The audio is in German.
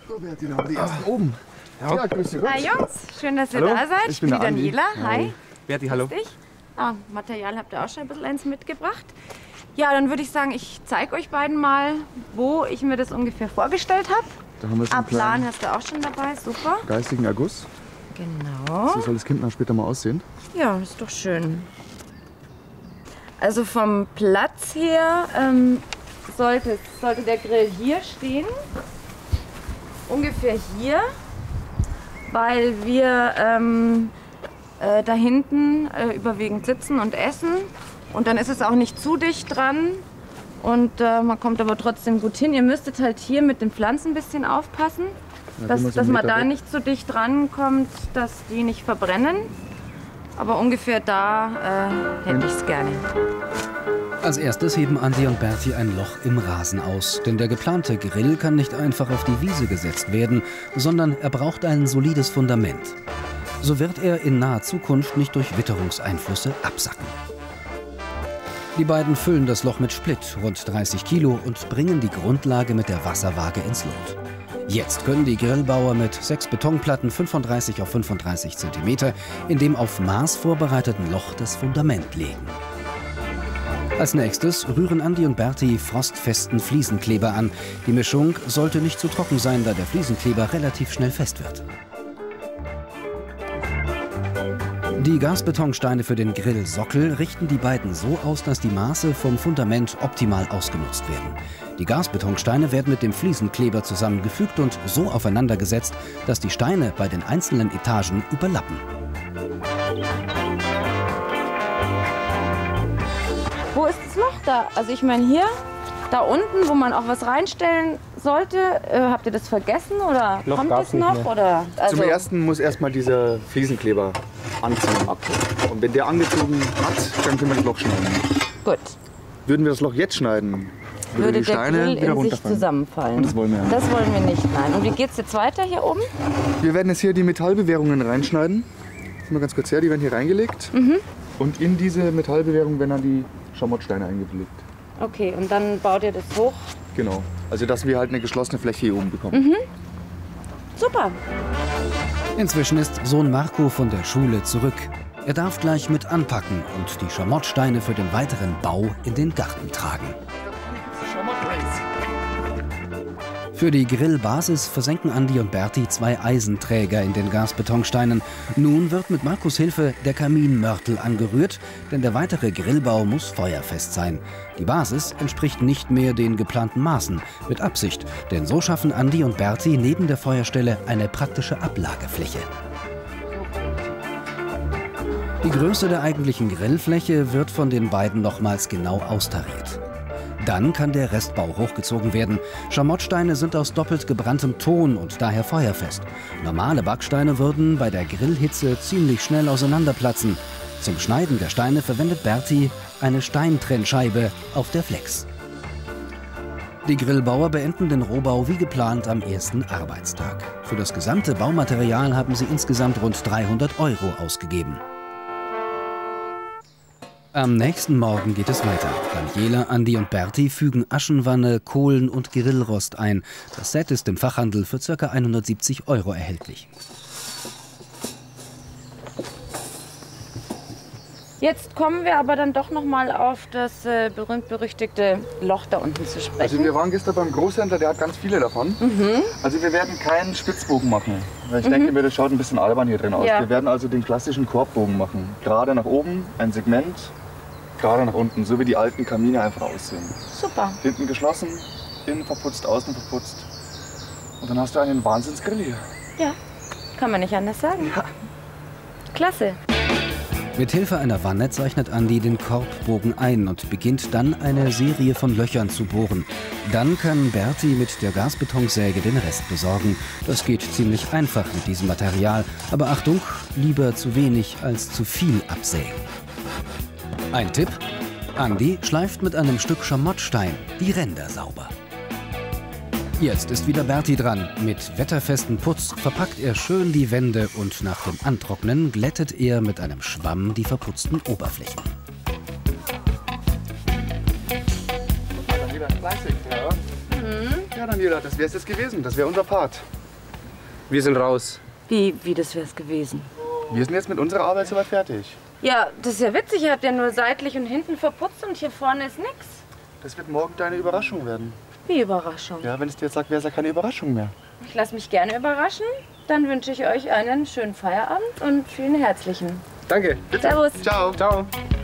So, Berti, da haben wir die ersten oben. Ja, grüß dich. Hi Jungs, schön, dass ihr Hallo, da seid. ich bin der Andi. Daniela. Hi. Berti, hallo. Grüß dich. Material habt ihr auch schon ein bisschen eins mitgebracht. Ja, dann würde ich sagen, ich zeige euch beiden mal, wo ich mir das ungefähr vorgestellt habe. Da haben wir so einen Plan kleinen hast du auch schon dabei, super. geistigen Erguss. Genau. So soll das Kind dann später mal aussehen. Ja, ist doch schön. Also vom Platz her sollte der Grill hier stehen. Ungefähr hier. Weil wir da hinten überwiegend sitzen und essen. Und dann ist es auch nicht zu dicht dran. Und man kommt aber trotzdem gut hin. Ihr müsstet halt hier mit den Pflanzen ein bisschen aufpassen, dass man da nicht so dicht rankommt, dass die nicht verbrennen. Aber ungefähr da hätte ich es gerne. Als erstes heben Andi und Berti ein Loch im Rasen aus. Denn der geplante Grill kann nicht einfach auf die Wiese gesetzt werden, sondern er braucht ein solides Fundament. So wird er in naher Zukunft nicht durch Witterungseinflüsse absacken. Die beiden füllen das Loch mit Split, rund 30 Kilo, und bringen die Grundlage mit der Wasserwaage ins Lot. Jetzt können die Grillbauer mit 6 Betonplatten 35 auf 35 cm in dem auf Maß vorbereiteten Loch das Fundament legen. Als nächstes rühren Andi und Berti frostfesten Fliesenkleber an. Die Mischung sollte nicht zu trocken sein, da der Fliesenkleber relativ schnell fest wird. Die Gasbetonsteine für den Grillsockel richten die beiden so aus, dass die Maße vom Fundament optimal ausgenutzt werden. Die Gasbetonsteine werden mit dem Fliesenkleber zusammengefügt und so aufeinander gesetzt, dass die Steine bei den einzelnen Etagen überlappen. Wo ist das Loch da? Also ich meine hier, da unten, wo man auch was reinstellen sollte. Habt ihr das vergessen oder Loch kommt gab's das noch? nicht mehr. Oder, also, Zum ersten muss erstmal dieser Fliesenkleber anziehen. Und wenn der angezogen hat, dann können wir das Loch schneiden. gut. Würden wir das Loch jetzt schneiden, Würde die der Steine Grill wieder in sich runterfallen. zusammenfallen. Und das wollen wir ja nicht. Das wollen wir nicht, nein. Und wie geht's jetzt weiter hier oben? Wir werden jetzt hier die Metallbewehrungen reinschneiden. Mal ganz kurz her, die werden hier reingelegt. Und in diese Metallbewehrung werden dann die Schamottsteine eingelegt. Okay, und dann baut ihr das hoch. Genau. Also dass wir halt eine geschlossene Fläche hier oben bekommen. Super. Inzwischen ist Sohn Marco von der Schule zurück. Er darf gleich mit anpacken und die Schamottsteine für den weiteren Bau in den Garten tragen. Für die Grillbasis versenken Andi und Berti 2 Eisenträger in den Gasbetonsteinen. Nun wird mit Markus Hilfe der Kaminmörtel angerührt, denn der weitere Grillbau muss feuerfest sein. Die Basis entspricht nicht mehr den geplanten Maßen, mit Absicht, denn so schaffen Andi und Berti neben der Feuerstelle eine praktische Ablagefläche. Die Größe der eigentlichen Grillfläche wird von den beiden nochmals genau austariert. Dann kann der Restbau hochgezogen werden. Schamottsteine sind aus doppelt gebranntem Ton und daher feuerfest. Normale Backsteine würden bei der Grillhitze ziemlich schnell auseinanderplatzen. Zum Schneiden der Steine verwendet Berti eine Steintrennscheibe auf der Flex. Die Grillbauer beenden den Rohbau wie geplant am ersten Arbeitstag. Für das gesamte Baumaterial haben sie insgesamt rund 300 € ausgegeben. Am nächsten Morgen geht es weiter. Daniela, Andi und Berti fügen Aschenwanne, Kohlen und Grillrost ein. Das Set ist im Fachhandel für ca. 170 € erhältlich. Jetzt kommen wir aber dann doch noch mal auf das berühmt-berüchtigte Loch da unten zu sprechen. Also wir waren gestern beim Großhändler, der hat ganz viele davon. Also wir werden keinen Spitzbogen machen. Weil ich denke mir, das schaut ein bisschen albern hier drin aus. Ja. Wir werden also den klassischen Korbbogen machen. Gerade nach oben, ein Segment, gerade nach unten, so wie die alten Kamine einfach aussehen. Super. Hinten geschlossen, innen verputzt, außen verputzt. Und dann hast du einen Wahnsinnsgrill hier. Ja, kann man nicht anders sagen. Ja. Klasse. Mit Hilfe einer Wanne zeichnet Andi den Korbbogen ein und beginnt dann eine Serie von Löchern zu bohren. Dann kann Berti mit der Gasbetonsäge den Rest besorgen. Das geht ziemlich einfach mit diesem Material. Aber Achtung, lieber zu wenig als zu viel absägen. Ein Tipp: Andi schleift mit einem Stück Schamottstein die Ränder sauber. Jetzt ist wieder Berti dran. Mit wetterfestem Putz verpackt er schön die Wände und nach dem Antrocknen glättet er mit einem Schwamm die verputzten Oberflächen. Daniela, fleißig, ja. Ja, Daniela, das wäre es jetzt gewesen. Das wäre unser Part. Wir sind raus. Wie das wär's gewesen? Wir sind jetzt mit unserer Arbeit soweit fertig. Ja, das ist ja witzig. Ihr habt ja nur seitlich und hinten verputzt und hier vorne ist nix. Das wird morgen deine Überraschung werden. Wie Überraschung? Ja, wenn ich dir jetzt sage, wäre es ja keine Überraschung mehr. Ich lasse mich gerne überraschen. Dann wünsche ich euch einen schönen Feierabend und vielen herzlichen. Danke. Servus. Ciao. Ciao.